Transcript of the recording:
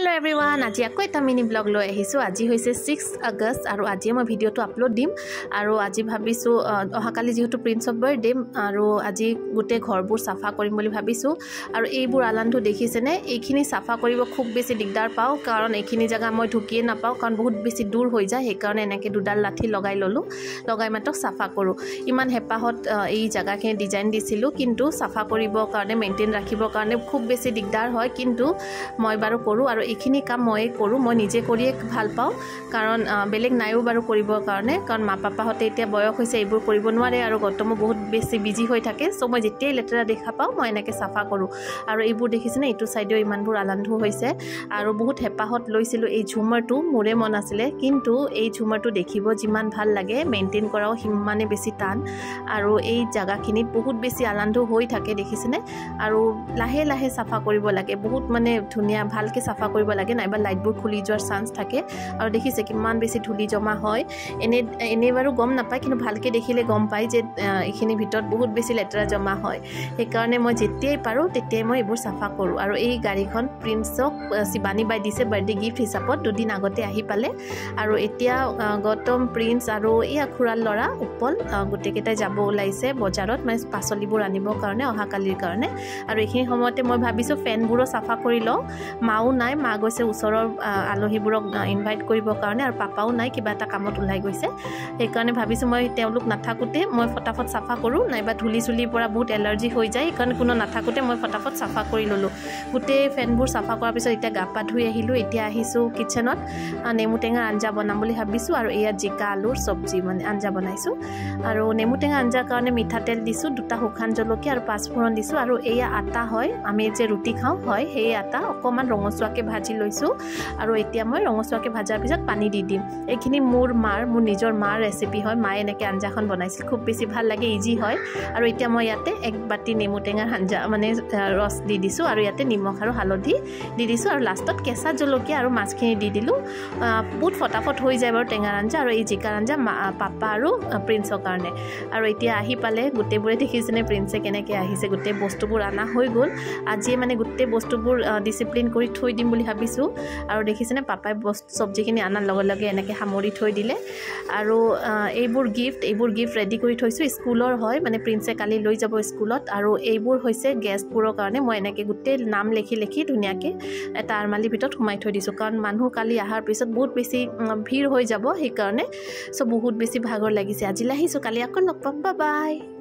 Hello everyone आज আকৌ এটা মিনি ব্লগ লৈ আহিছো। আজি হৈছে 6 আগষ্ট আৰু আজি মই ভিডিওটো আপলোড দিম আৰু আজি ভাবিছো অহাকালি যেহেতু প্ৰিন্স অফ বাৰ্থডে আৰু আজি গোটে ঘৰবোৰ সাফা কৰিম বুলি ভাবিছো আৰু এইবোৰ আলানটো দেখিছেনে এইখিনি সাফা কৰিব খুব বেছি দিগদাৰ পাও কাৰণ এইখিনি জায়গা মই ঢুকিয়ে নাপাও কাৰণ বহুত বেছি দূৰ হৈ যায় সেই কাৰণে এনেকে দুডাল লাঠি লগাই ললো লগাই মাত্ৰ সাফা কৰো ইমান হেপাহত এই জায়গাখিনি ডিজাইন দিছিলো কিন্তু সাফা কৰিবৰ কাৰণে মেইনটেইন ৰাখিবৰ কাৰণে খুব বেছি দিগদাৰ হয় কিন্তু মই বাৰো কৰো আৰু এইখিনি কাম মই কৰো মই নিজে কৰিয়ে ভাল পাও কাৰণ বেলেগ নাইও বাৰো কৰিবৰ কাৰণে কাৰণ মা পাপা হতে এতিয়া বয়স হৈছে এইবোৰ কৰিব নোৱাৰে আৰু গতম বহুত বেছি বিজি হৈ থাকে সো মই যেতিয়াই লেতেৰা দেখা পাও মই এনেকে সাফা কৰো আৰু এইবোৰ দেখিছেনে এইটো সাইডেও ইমানবোৰ আলান্ধু হৈছে আৰু বহুত হেপাহত লৈছিলো এই ঝুমাৰটো মোৰে মন আছিল কিন্তু এই ঝুমাৰটো দেখিব যিমান ভাল লাগে মেইনটেইন কৰাও হিমানে বেছি টান আৰু এই জায়গাখিনিত বহুত বেছি আলান্ধু হৈ থাকে দেখিছেনে আৰু লাহে লাহে সাফা কৰিব লাগে বহুত মানে ধুনিয়া ভালকে সাফা কৰিব লাগে নাইবা লাইটবোৰ খুলি যোৱাৰ চান্স থাকে আৰু দেখিছে কিমান বেছি ধুলি জমা হয় এনে বাৰো গম নাপায় কিন্তু ভালকে দেখিলে গম পাই যে এইখিনি ভিতৰত বহুত বেছি লেতেৰা জমা হয় সেই কাৰণে মই যেতিয়াই পাৰো তেতিয়াই মই এইবোৰ সাফা কৰো আৰু এই গাড়ীখন প্ৰিন্সক শিবানী বাই দিছে বাৰ্থডে গিফট হিচাপত দুদিন আগতে আহি পালে আৰু এতিয়া গৌতম প্ৰিন্স আৰু ইয়া খুৰাৰ লৰা উপল গুটেকেটাই যাব ওলাইছে বজাৰত মানে পাচলিবোৰ আনিবৰ কাৰণে অহাকালিৰ কাৰণে আৰু এইখিনি সময়তে মই ভাবিছো ফেনবোৰো সাফা কৰি লও মাও নাই মা গৈছে ওচৰৰ আলহীবোৰক ইনভাইট কৰিবৰ কাৰণে আৰু পাপাও নাই কিবা এটা কামত ওলাই গৈছে সেই কাৰণে ভাবিছো মই তেওঁলোক নাথাকুতে মই ফটাফট সাফা কৰো নাইবা ধুলি চুলিৰ পৰা বহুত এলাৰ্জি হৈ যায় কাৰণ কোনো নাথাকুতে মই ফটাফট সাফা কৰি ললো গুটে ফেনবোৰ সাফা কৰাৰ পিছত এতিয়া গাপা ধুই আহিলো এতিয়া আহিছো কিচেনত নেমু টেঙা আঞ্জা বনাম বুলি ভাবিছো আৰু এয়া জিকা আলুৰ সবজি মানে আঞ্জা বনাইছো আৰু নেমু টেঙা আঞ্জাৰ কাৰণে মিঠা তেল দিছো দুটা শুকান জলকীয়া আৰু পাঁচফোৰণ দিছো আৰু এয়া আটা হয় আমি যে ৰুটি খাও হয় সেই আটা অকমান ৰঙচুৱাকে ভাজি লৈছো আৰু এতিয়া মই ৰঙচুৱাকে ভাজাৰ পিছত পানী দি দিম এইখিনি মোৰ নিজৰ মাৰ ৰেচিপি হয় মায়ে এনেকে আঞ্জাখন বনাইছিল খুব বেছি ভাল লাগে ইজি হয় আৰু এতিয়া মই ইয়াতে এক বাটি নেমু টেঙাৰ আঞ্জা মানে ৰস দি দিছো আৰু ইয়াতে নিমখ আৰু হালধি দি দিছো আৰু লাষ্টত কেঁচা জলকীয়া আৰু মাছখিনি দি দিলো বহুত ফটাফট হৈ যায় বাৰু টেঙাৰ আঞ্জা আৰু এই জিকাৰ আঞ্জা পাপা আৰু প্ৰিন্সৰ কাৰণে আৰু এতিয়া আহি পালে গোটেইবোৰে দেখিছেনে প্ৰিন্সে কেনেকে আহিছে গোটেই বস্তুবোৰ আনা হৈ গ'ল আজিয়ে মানে গোটেই বস্তুবোৰ ডিসিপ্লিন কৰি থৈ দিম বুলি ভাবিছো আৰু দেখিছেনে পাপাই সবজিখিনি আনাৰ লগে লগে এনেকে সামৰি থৈ দিলে আৰু এইবোৰ গিফট ৰেডি কৰি থৈছো স্কুলৰ হয় মানে প্ৰিন্সে কালি লৈ যাব স্কুলত আৰু এইবোৰ হৈছে গেষ্টবোৰৰ কাৰণে মই এনেকে গোটেই নাম লিখি ধুনিয়াকে এটা আৰমালিৰ ভিতৰত সোমাই থৈ দিছো কাৰণ মানুহ কালি আহাৰ পিছত বহুত বেছি ভিৰ হৈ যাব সেই কাৰণে সো বহুত বেছি ভাগৰ লাগিছে আজি আহিছো কালি আকৌ লগ পাম বাই